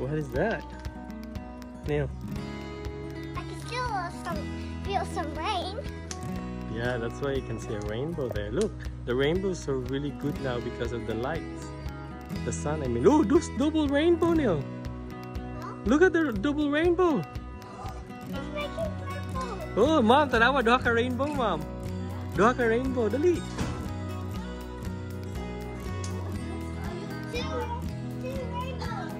What is that? Neil. I can still feel some rain. Yeah, that's why you can see a rainbow there. Look, the rainbows are really good now because of the lights. The sun, I mean. Oh, those double rainbow, Neil. Huh? Look at the double rainbow. It's making purple. Oh, Mom, tanawa, duha ka rainbow, Mom. Duha ka rainbow, dali. Two rainbows.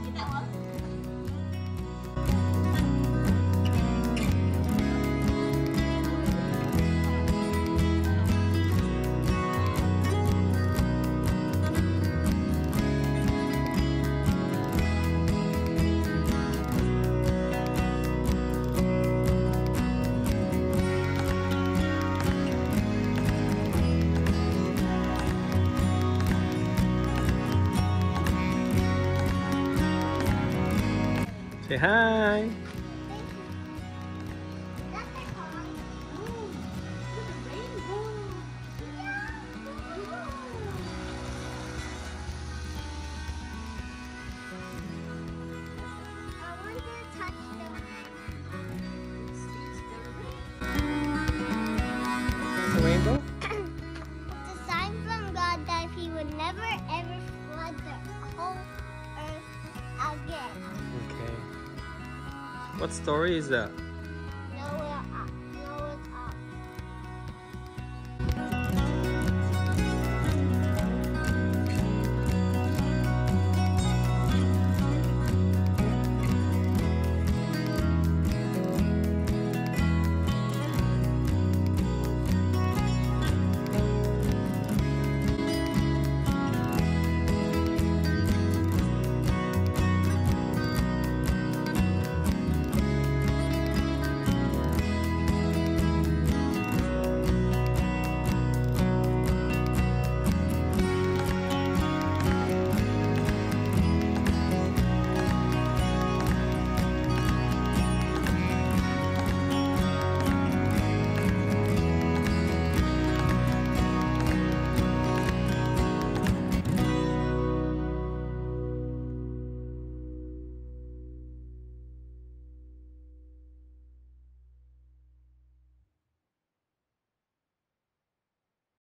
Say hi. That's the pond. Ooh, look at the rainbow. I want to touch the The rainbow? It's a sign from God that He would never ever flood the whole earth again. Okay. What story is that?